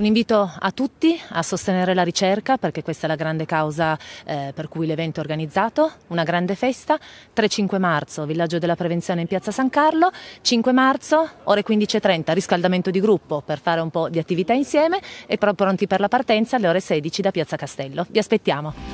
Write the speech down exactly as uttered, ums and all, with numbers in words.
Un invito a tutti a sostenere la ricerca, perché questa è la grande causa eh, per cui l'evento è organizzato, una grande festa, tre cinque marzo, Villaggio della Prevenzione in Piazza San Carlo, cinque marzo, ore quindici e trenta, riscaldamento di gruppo per fare un po' di attività insieme e però pronti per la partenza alle ore sedici da Piazza Castello. Vi aspettiamo!